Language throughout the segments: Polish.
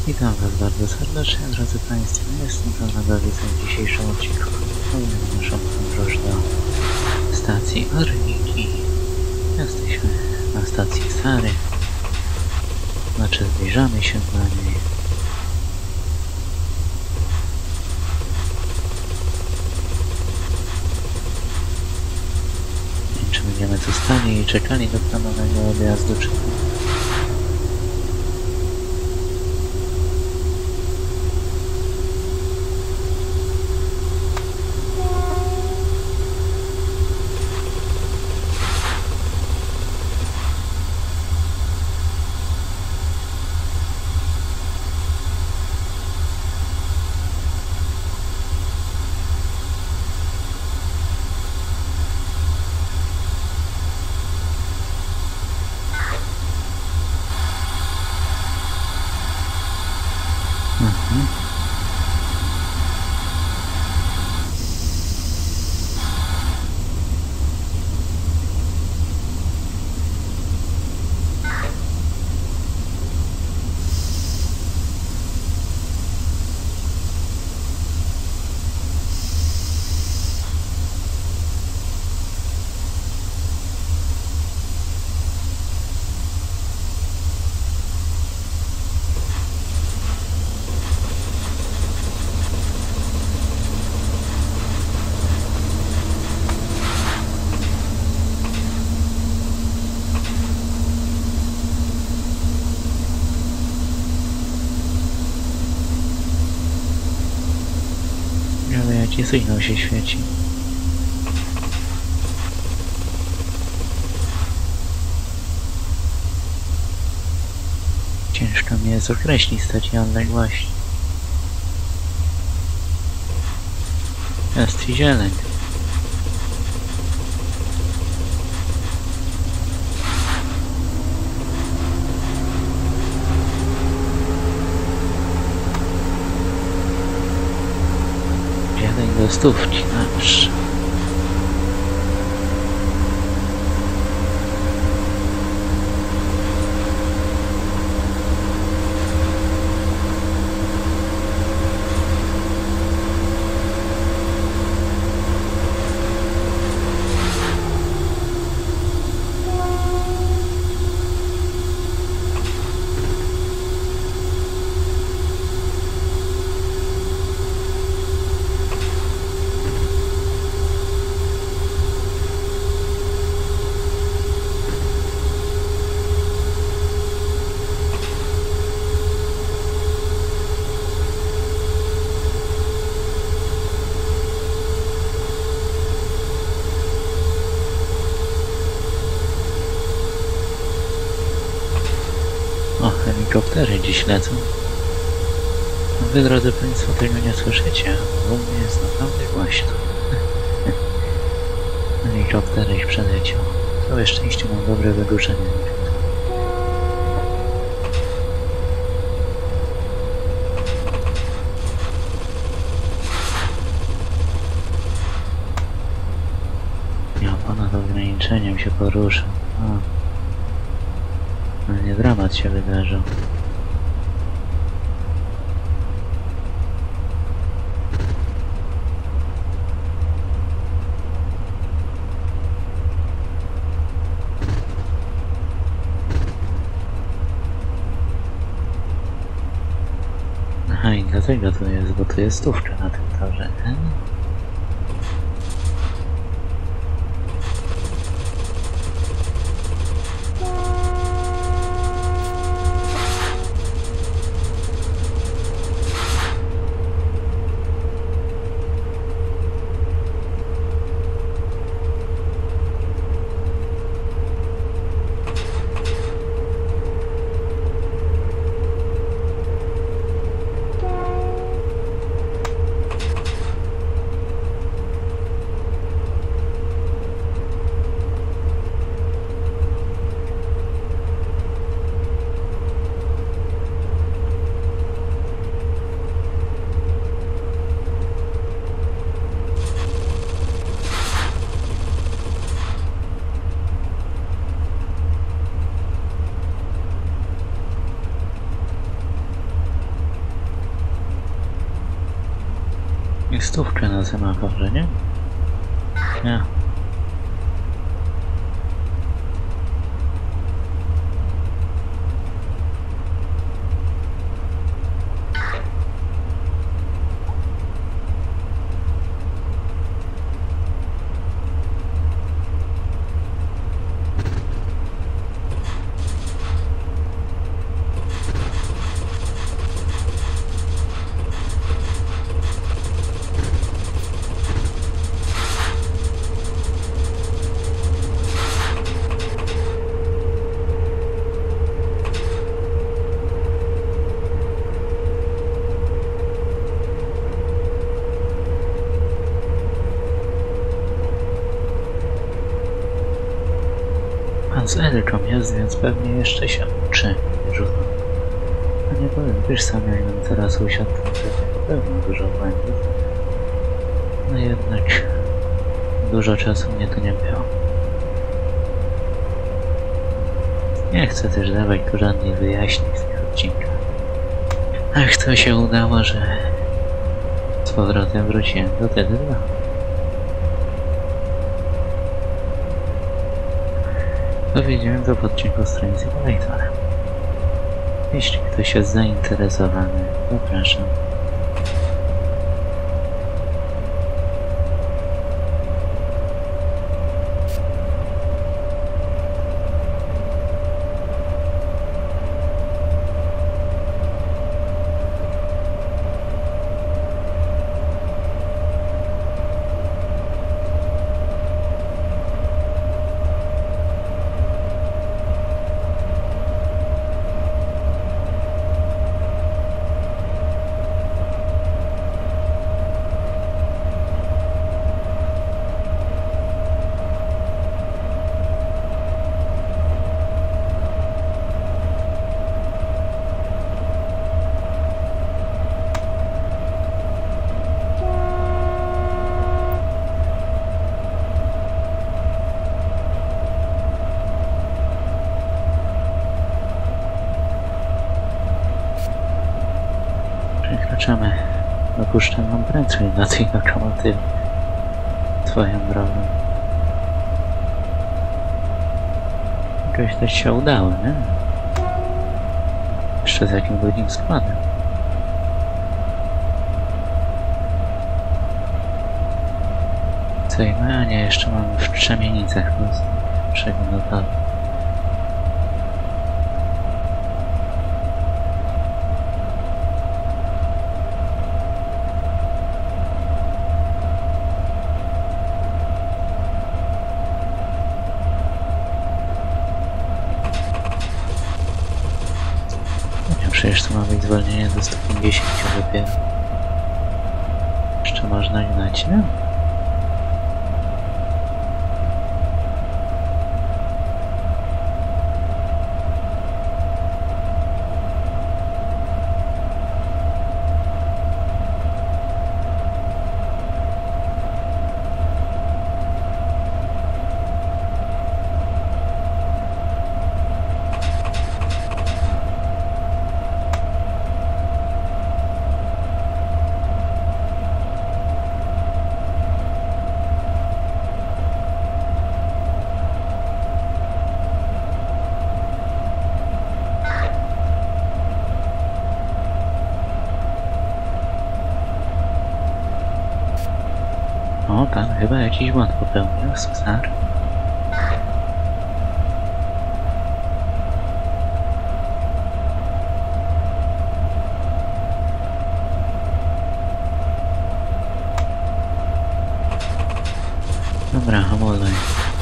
Witam Was bardzo serdecznie, drodzy Państwo. Jestem to Nagawica w dzisiejszym odcinku. Powiem naszą podróż do stacji Orniki. Jesteśmy na stacji Sary. Znaczy zbliżamy się do niej. Nie wiem, czy będziemy tu stali i czekali do planowanego odjazdu, czy nie. Jaki sygnał się świeci? Ciężko mi jest określić stację odległości. Jest i zieleń. Do stówki, dobrze. Helikoptery dziś lecą. Wy, drodzy Państwo, tego nie słyszycie, bo u mnie jest naprawdę głośno. Helikopter ich przeleciał. Całe szczęście mam dobre wygłuszenie. Ja ponad ograniczeniem się poruszam. No nie, dramat się wydarzył. Aha, i dlatego to jest, bo tu jest stówka na tym torze. I stówkę na semaforze, nie? Nie. Z Elką jest, więc pewnie jeszcze się uczy. A nie powiem, wiesz sam, jakbym teraz usiadł, to na pewno dużo błędów. No jednak dużo czasu mnie tu nie było. Nie chcę też dawać tu żadnych wyjaśnień w tych odcinkach. Ach, to się udało, że z powrotem wróciłem do TD2. Dowiedziałem to w odcinku z Train Simulatorem. Jeśli ktoś jest zainteresowany, zapraszam. Przekraczamy dopuszczoną prędkość dla tej lokomotywy swoją drogą. Jakoś też się udało, nie? Jeszcze z jakim godzin składem. Co i a nie, jeszcze mam w Trzemienicach po prostu przeglądowy. Przecież to ma być zwolnienie do 150 dopiero. Jeszcze można gnać, nie? O, pan chyba jakiś błąd popełnił, Cezar. Dobra, hamuluj.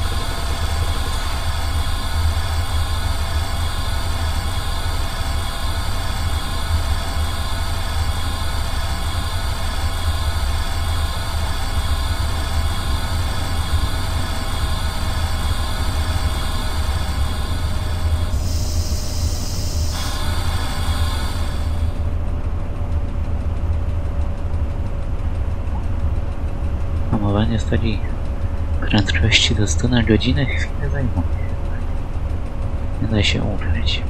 Hamowanie stoi prędkości do 100 na godzinę chwilę zajmuje. Nie da się ukryć.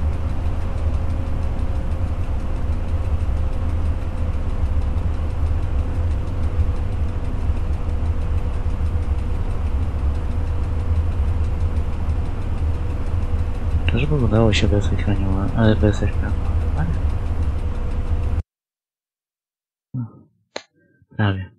udało się wezwać anioła, ale wezwać prawa. No, prawie.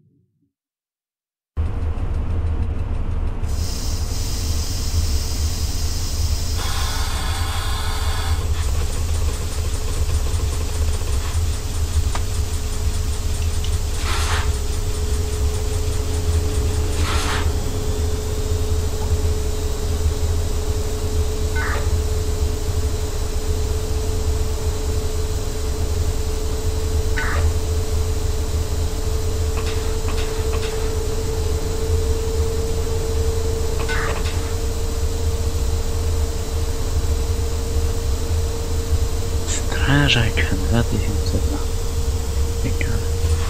Strażak 2002. Ciekawe.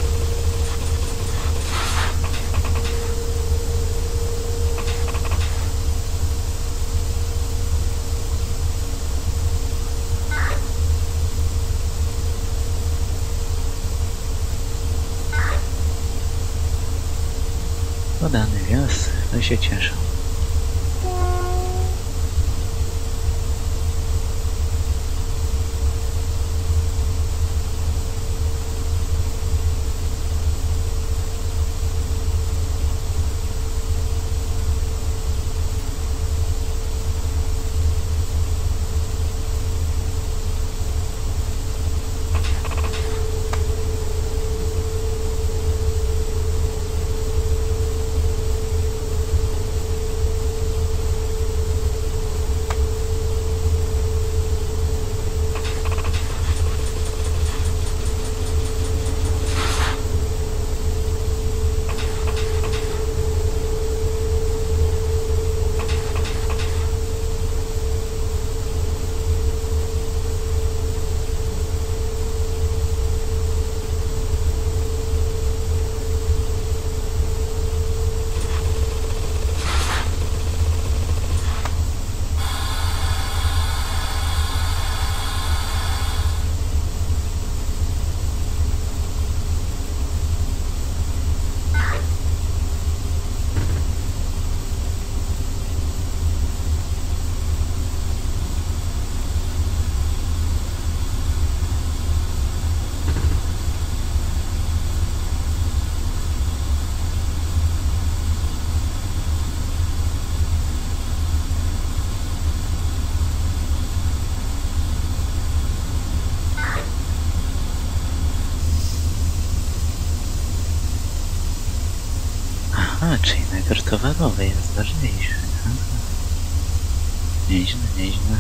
Podany wios, to się cieszę. A, czyli najpierw towarowy jest ważniejszy. Aha. Nieźle, nieźle.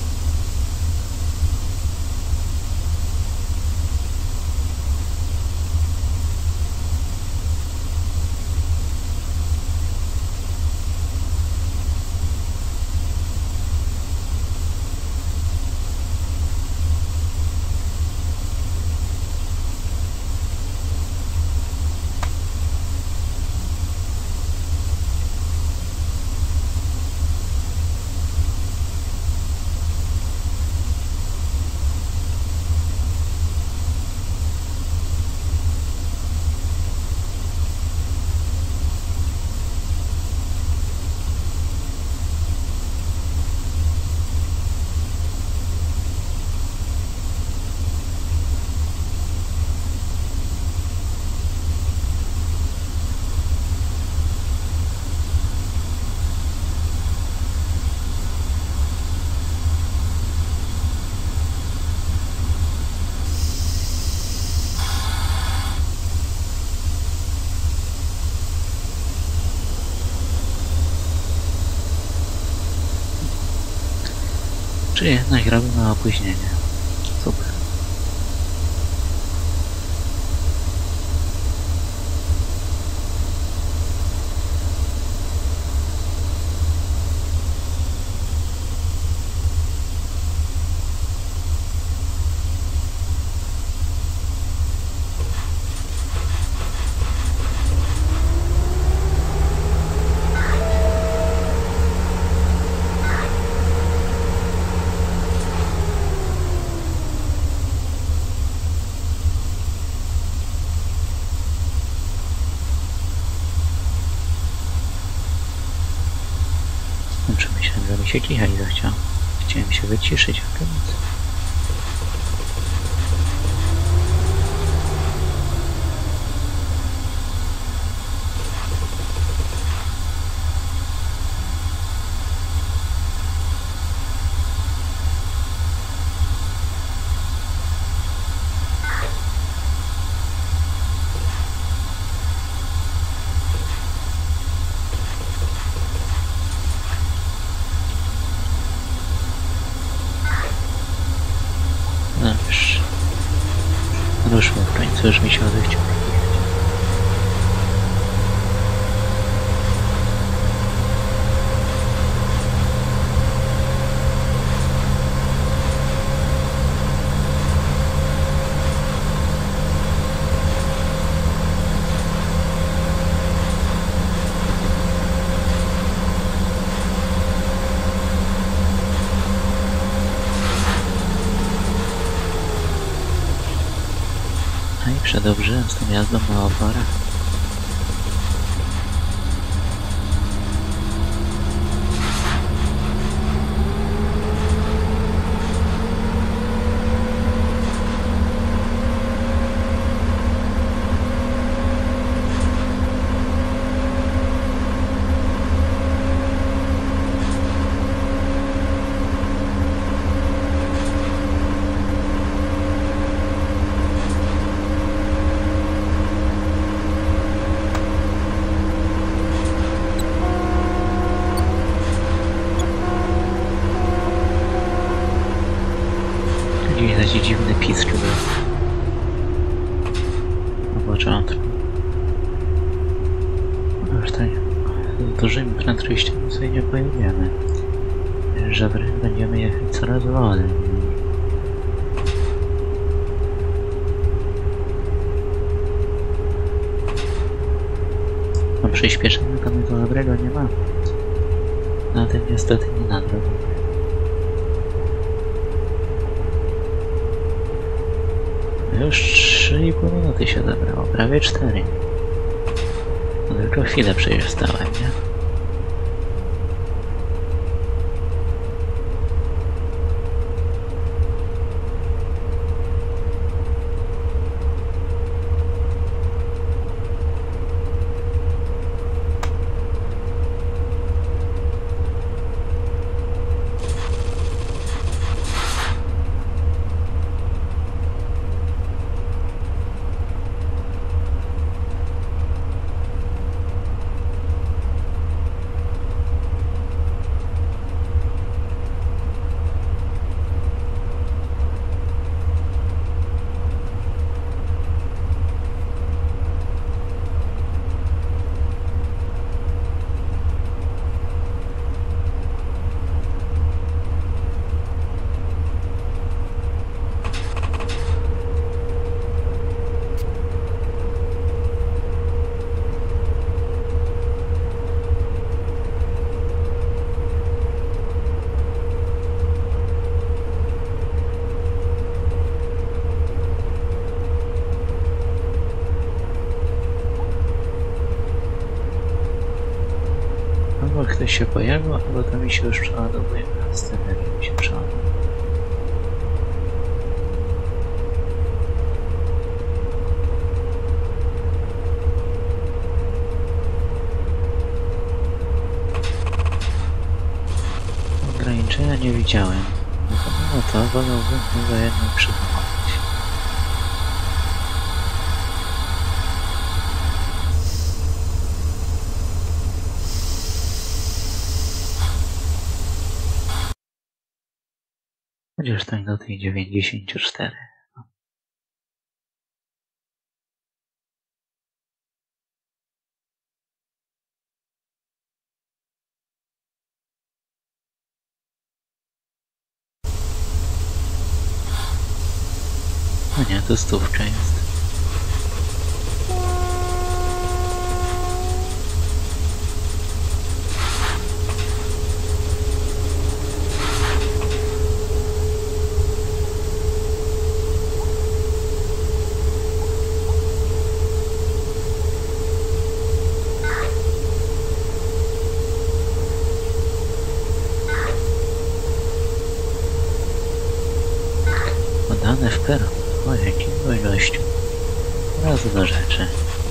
Czy jednak robimy opóźnienie? Super. Czy myślałem, że mi się cicha i zachciał. Chciałem się wyciszyć, a to nic. No już w końcu, już mi się odechciało. No i przedobrzyłem z tą jazdą na oparach. Taki dziwny pisk był na początku. Aż tak z dużymi prędkościami sobie nie pojedziemy. Że będziemy jechać coraz wolniej. No przyspieszenia to my to dobrego nie ma. Na tym niestety nie nadrobimy. Już 3,5 minuty się zabrało, prawie 4. No tylko chwilę przecież stałem, nie? Albo ktoś się pojawił, albo to mi się już przeładowuje. Sceneria mi się przeładowuje. Ograniczenia nie widziałem. No to wolałbym chyba jednak przypomnieć. Chociaż tak do tej 94. No nie, to 100 jest. super. O jaki miły gościu. Od razu do rzeczy.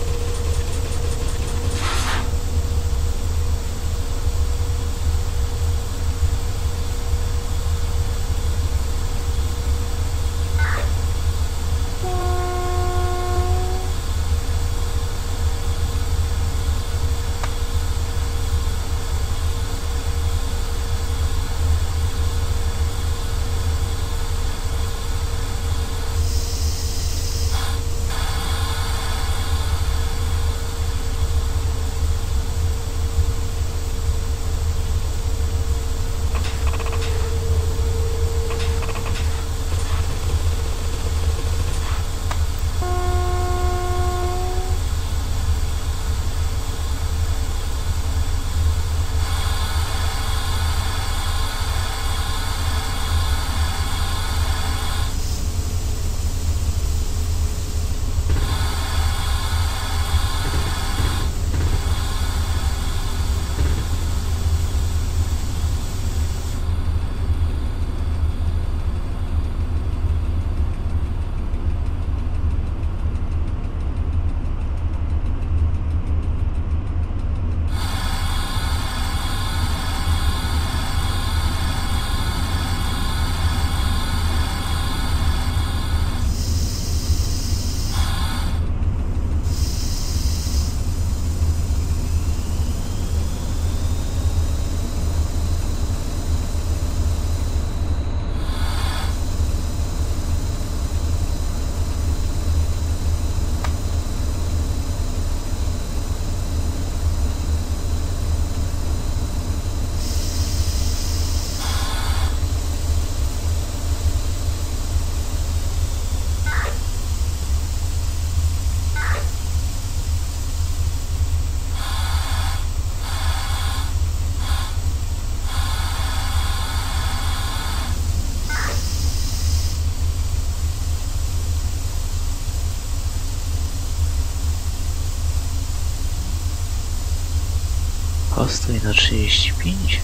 Postój na 35.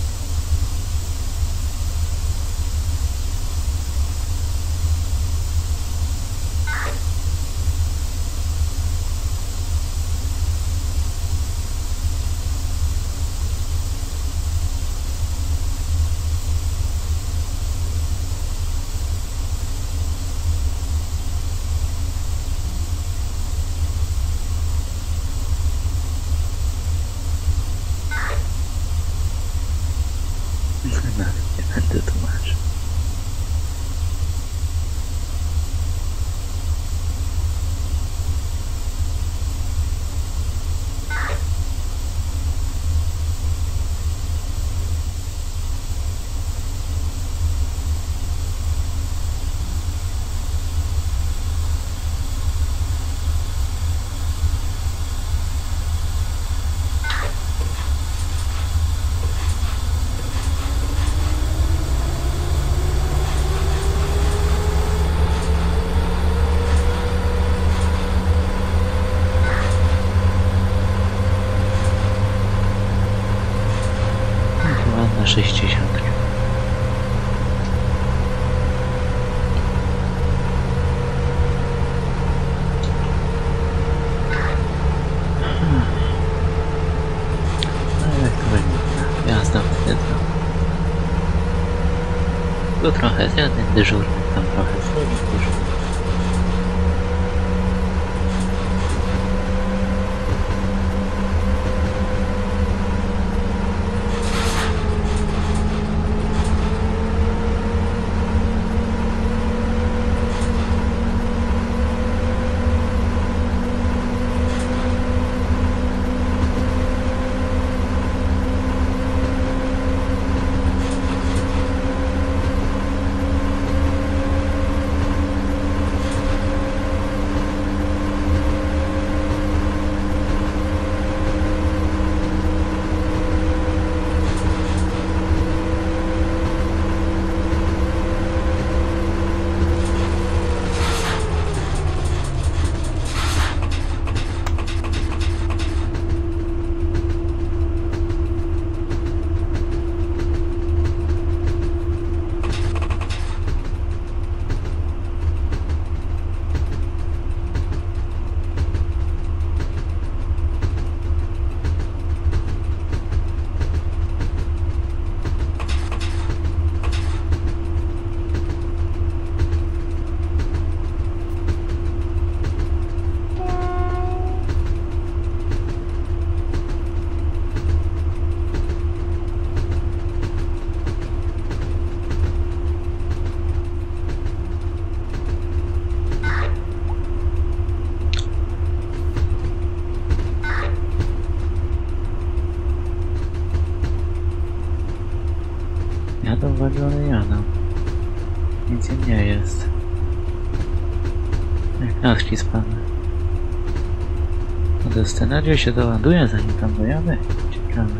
Nie będę tłumaczył. Na 60. No jak to wygląda? Jazda wtedy. Tu trochę z jeden dyżurny, tam trochę z drugi dyżurny. Nie jest. Jak naski spadły. No to scenariusz się doładuje, zanim tam dojadę. Ciekawe.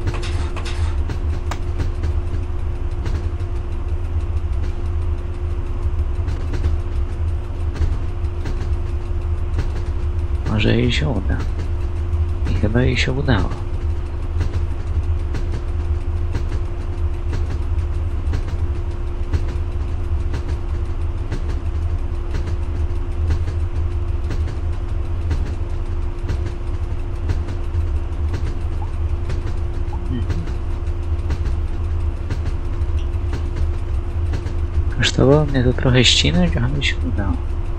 Może jej się uda. I chyba jej się udało. Kosztowało mnie to trochę ścinek, ale się udało.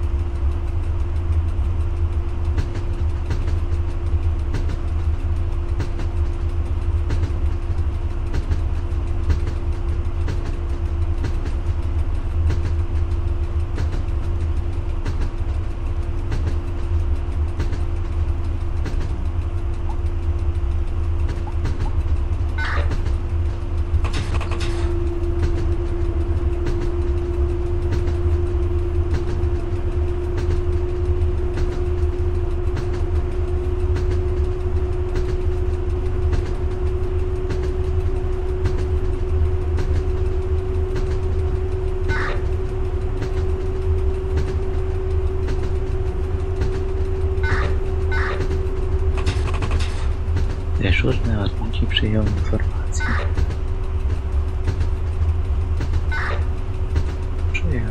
Dyżurny ładunki przyjął informację. Przyjął.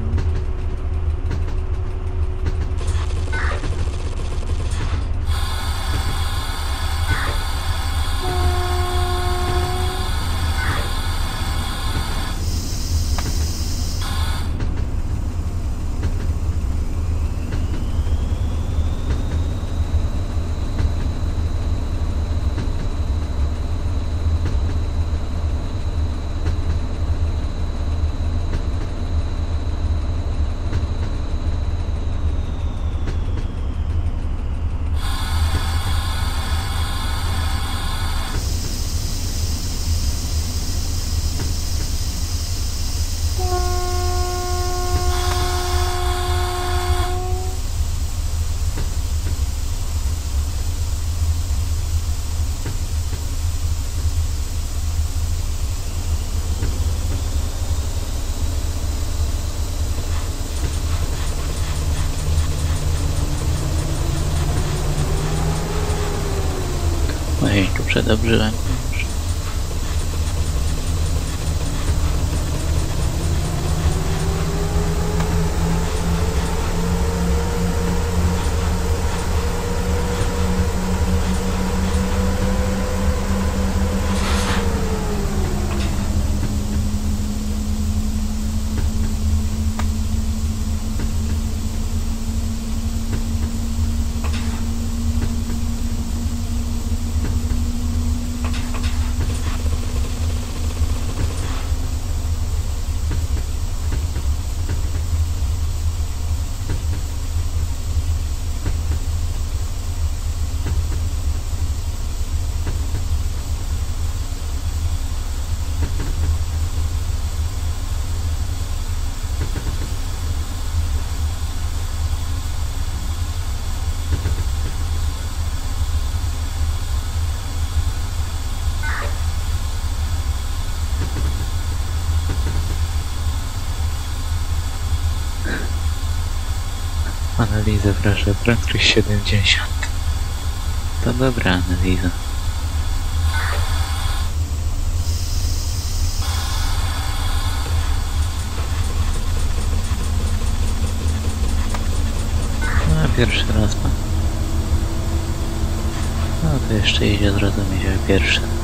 Ojej, tu przedobrzyłem. Analizę proszę, prędkość 70. To dobra analiza. No, pierwszy raz pan. No to jeszcze idzie zrozumieć, jak pierwszy raz.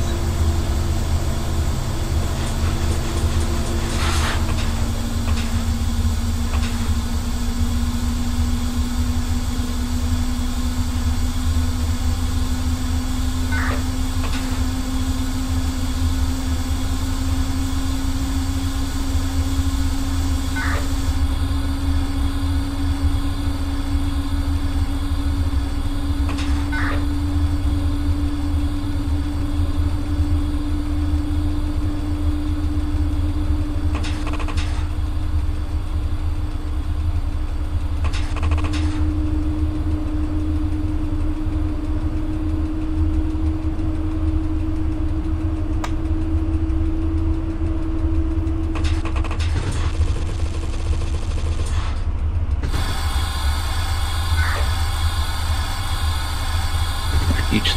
Liczne.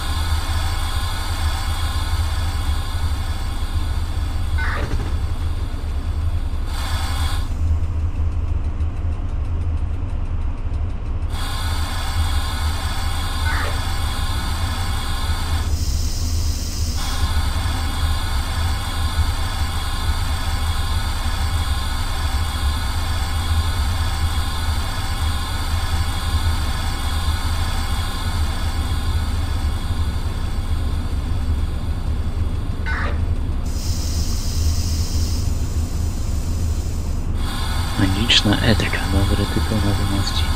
Magiczna Edka, dobry tytuł na wymowci.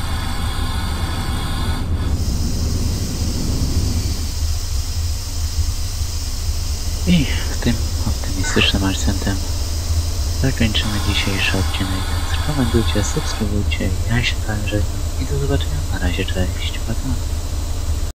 I tym optymistycznym akcentem zakończymy dzisiejszy odcinek, więc komentujcie, subskrybujcie, ja się także i do zobaczenia, na razie, cześć, pa, pa.